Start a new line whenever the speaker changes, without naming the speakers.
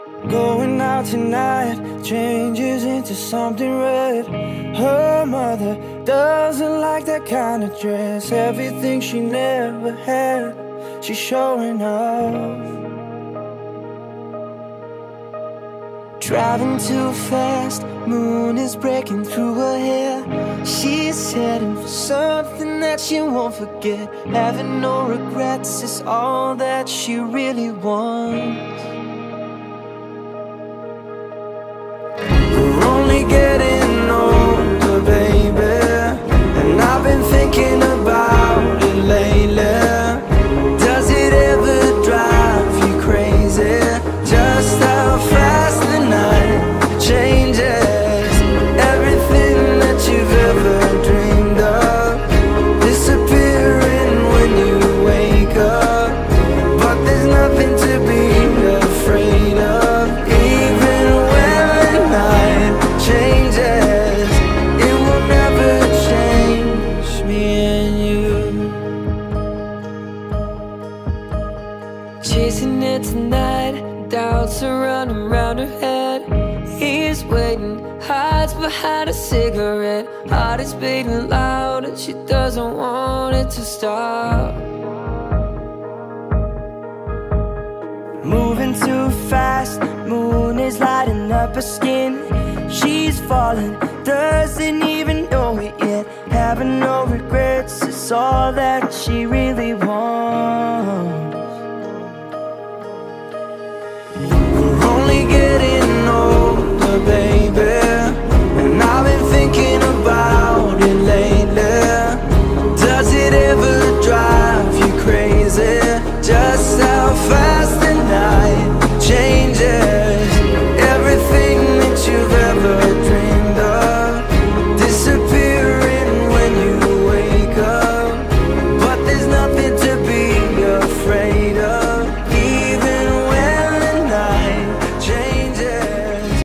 Going out tonight changes into something red. Her mother doesn't like that kind of dress. Everything she never had, she's showing off. Driving too fast, moon is breaking through her hair. She's heading for something that she won't forget. Having no regrets is all that she really wants. We're only getting older, baby, and I've been thinking about it lately. Does it ever drive you crazy? Just how fast the night changes. Everything that you've ever dreamed of disappearing when you wake up. But there's nothing to be afraid of. Even when the night changes, it will never change me and you. Chasing it tonight, doubts are running round her head. He's waiting, hides behind a cigarette. Heart is beating loud and she doesn't want it to stop. Moving too fast, moon is lighting up her skin. She's falling, doesn't even know it yet. Having no regrets is all that she really wants.